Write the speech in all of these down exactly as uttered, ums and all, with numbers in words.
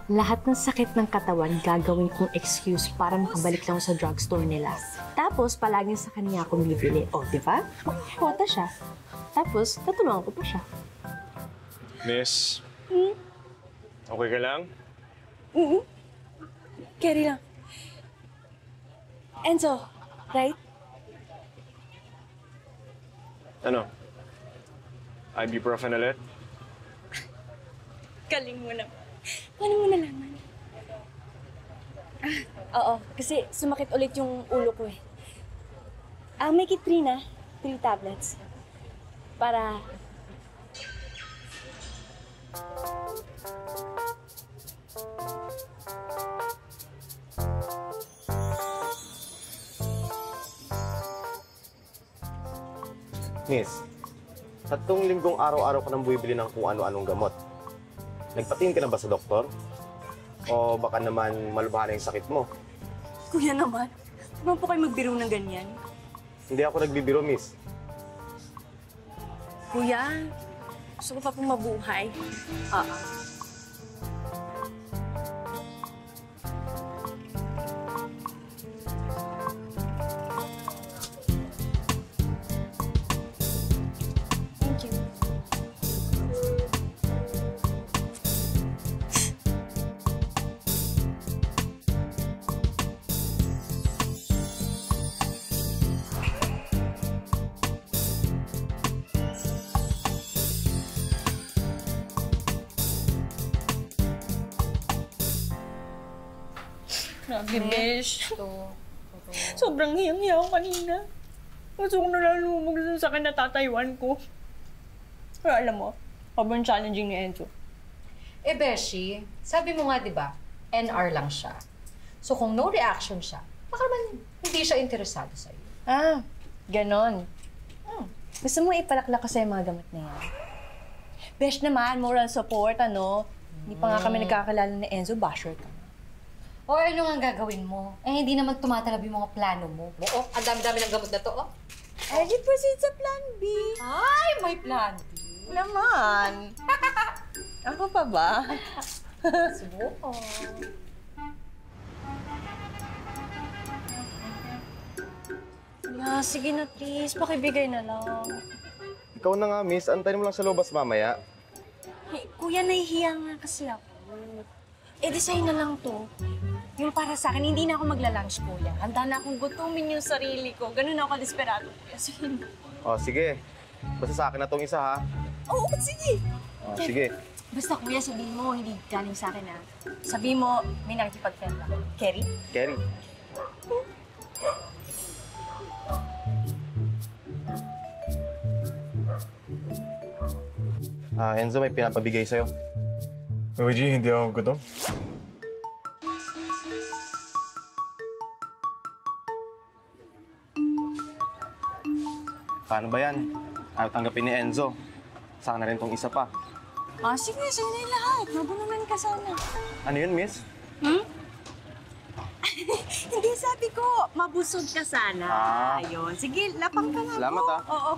lahat ng sakit ng katawan gagawin kong excuse para makabalik lang sa drugstore nila. Tapos, palaging sa kanya akong bibili. O, di ba? Kota siya. Tapos, tatulungan ko pa siya. Miss? Hmm? Okay ka lang? Mm-hmm. Carry lang. Enzo, right? Ano? Ibuprofen ulit? Galing mo na. Ano mo nalaman? Ah, oo. Kasi sumakit ulit yung ulo ko eh. I'll make it three na. Three tablets. Para... Miss, tatlong linggong araw-araw ka nang bumibili ng kung ano-anong gamot. Nagpatingin ka na ba sa doktor? O baka naman malubha na yung sakit mo? Kuya naman, naman po kayo magbiro ng ganyan. Hindi ako nagbibiro, miss. Kuya, gusto ko pa pong mabuhay. Oo. Grabe, besh. Sobrang hiyang-hiya ako kanina. Gusto ko nalalumog sa sakit na tataywan ko. Pero alam mo, sobrang challenging ni Enzo. Eh, Beshi, sabi mo nga, di ba, N R lang siya. So kung no reaction siya, baka naman hindi siya interesado sa'yo. Ah, ganon. Hmm. Gusto mo ipalaklak ko sa'yo mga gamot na yan? Besh naman, moral support, ano? Hindi pa nga kami nagkakilala ni Enzo, basher ka. O ano nga gagawin mo? Eh, hindi naman tumatalab yung mga plano mo. Oo, ang dami-dami ng gamot na to, oh. Eh, di proceed sa plan B. Ay, may plan B. Naman. Ako pa ba? Subukan. Yeah, sige na, please. Pakibigay na lang. Ikaw na nga, miss. Antayin mo lang sa lobas mamaya. Hey, kuya, nahihiya nga kasi ako. Eh, design na lang to. Yung para sa akin, hindi na ako magla-lunch, kuya. Handa na akong gutumin yung sarili ko. Ganun ako ka-desperado, kuya. Sige. O, sige. Basta sa akin na tong isa, ha? Oo, oh, sige. O, sige. Basta, kuya, sabihin mo, hindi galing sa akin, ha? Sabihin mo, may nakikipag-friend ako. Kerry? Kerry. Ah, Enzo, may pinapabigay sa'yo. Luigi, hindi ako gutom. Paano ba yan? Ayaw tanggapin ni Enzo. Sana rin tong isa pa. Ah, sige, sige na yung lahat. Mabununan ka sana. Ano yun, miss? Hmm? Hindi, sabi ko, mabusog ka sana. Ah. Ayun. Sige, lapang ka na. Salamat, po. ah. Oo.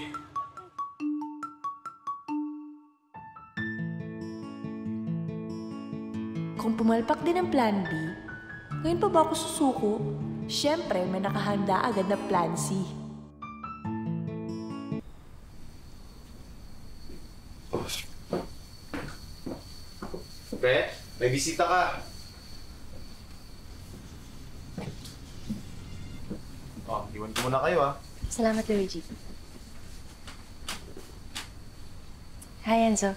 Kung pumalpak din ang plan B, ngayon pa ba ako susuko? Siyempre, may nakahanda agad na plan C. Pre, may bisita ka. Oh, iwan ko muna kayo, ah. Salamat, Luigi. Hi, Enzo.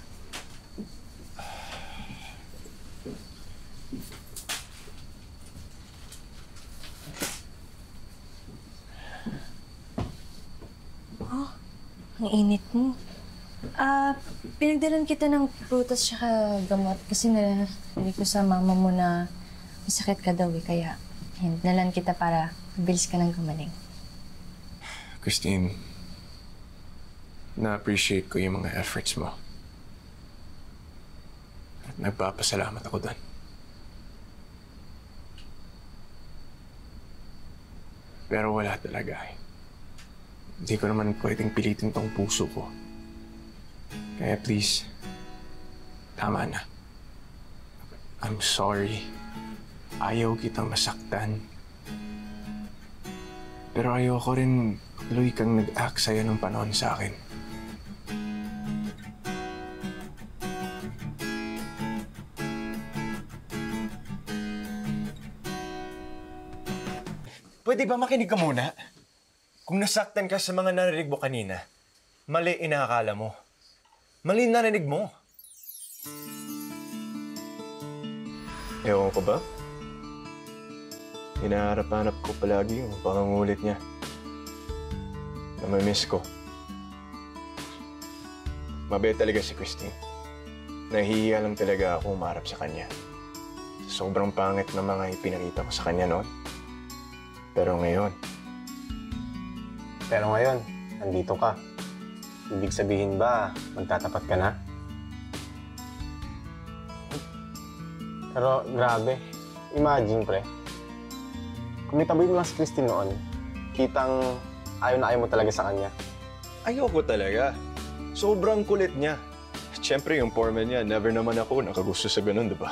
Oh, ang init mo. Ah, uh, pinagdalan kita ng prutas tsaka gamot kasi narinig ko sa mama mo na may sakit ka daw eh, kaya hinalan kita para mabilis ka nang gumaling. Christine, na-appreciate ko yung mga efforts mo. At nagpapasalamat ako doon. Pero wala talaga eh. Hindi ko naman pwedeng pilitin tong puso ko. Kaya please, tama na. I'm sorry. Ayaw kitang masaktan. Pero ayoko rin tuloy kang nag-act sa'yo ng panahon sa akin. Pwede ba makinig ka muna? Kung nasaktan ka sa mga narinig mo kanina, mali inaakala mo. Mali narinig mo. Ewan ko ba? Hinaharap-hanap ko palagi yung pangangulit niya. Namamiss ko. Mabait talaga si Christine. Nahihiya lang talaga ako umarap sa kanya. Sobrang pangit na mga ipinakita ko sa kanya noon. Pero ngayon... Pero ngayon, nandito ka. Ibig sabihin ba, magtatapat ka na? Pero grabe, imagine pre. Kung nitaboy mo lang si Christine noon, kitang ayaw na ayaw mo talaga sa kanya. Ayoko talaga. Sobrang kulit niya. Siyempre, yung foreman niya, never naman ako nakagusto sa ganun, di ba?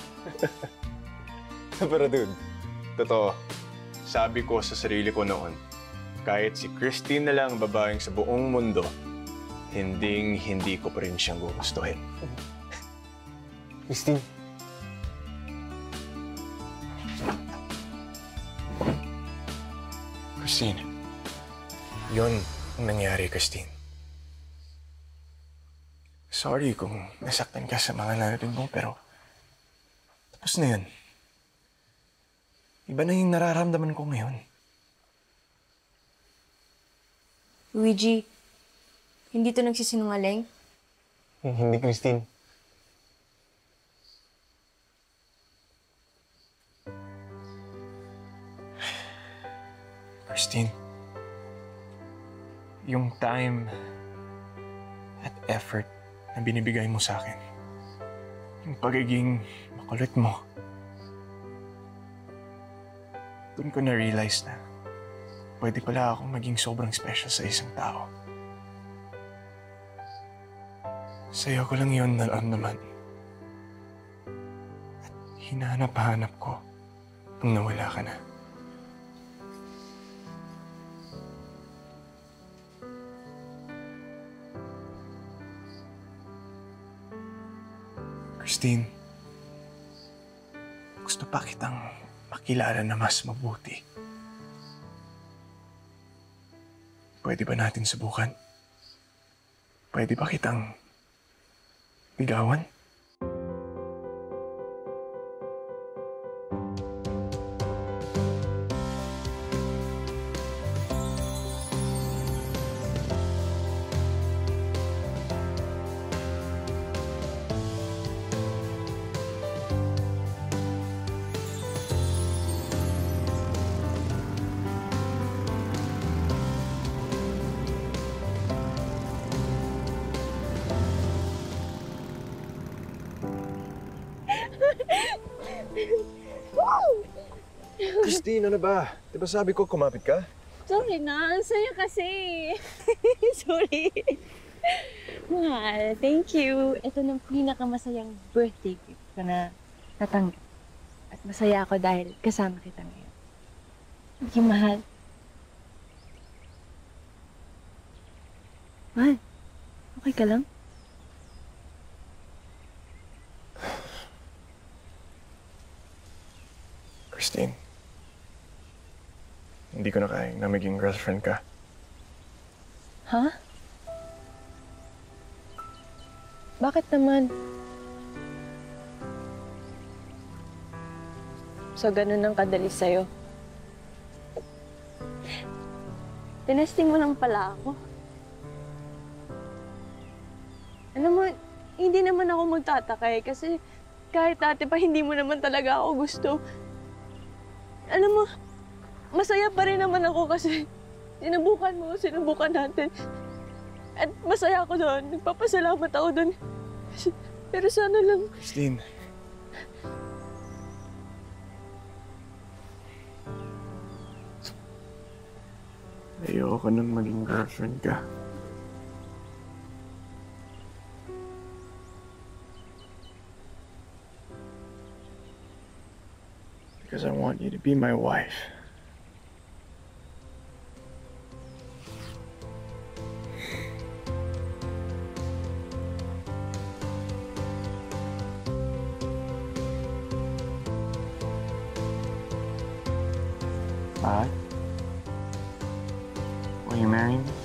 Pero dude, totoo. Sabi ko sa sarili ko noon, kahit si Christine na lang ang babaeng sa buong mundo, hinding hindi ko pa rin siyang gugustuhin. Christine. Christine, yun ang nangyari, Christine. Sorry kung nasaktan ka sa mga narinig mo, pero tapos na yun. Iba na yung nararamdaman ko ngayon. Luigi, hindi to nagsisinungaling? Hindi, Christine. Christine, yung time at effort na binibigay mo sa akin, yung pagiging makulit mo, doon ko na-realize na pwede pala akong maging sobrang special sa isang tao. Sa'yo ko lang yun naramdaman. At hinahanap-hanap ko nung nawala ka na. Christine, gusto pa kitang makilala na mas mabuti. Pwede ba natin subukan? Pwede ba kitang ligawan? Christine, ano ba? Di ba sabi ko kumapit ka? Sorry na, ang saya kasi. Sorry. Mahal, thank you. Ito ng pinakamasayang birthday gift ko na natanggap. At masaya ako dahil kasama kita ngayon. Thank you, mahal. Mahal, okay ka lang? Christine, hindi ko na kaya na maging girlfriend ka. Ha? Bakit naman? So, ganun ang kadali sa'yo. Tinesting mo lang pala ako. Alam mo, hindi naman ako magtataka eh, kasi kahit dati pa hindi mo naman talaga ako gusto. Alam mo, masaya pa rin naman ako kasi sinubukan mo, sinubukan natin. At masaya ako doon. Nagpapasalamat ako doon. Pero sana lang... Christine. Ayoko nang maging girlfriend ka. because I want you to be my wife. Bye. Will you marry me?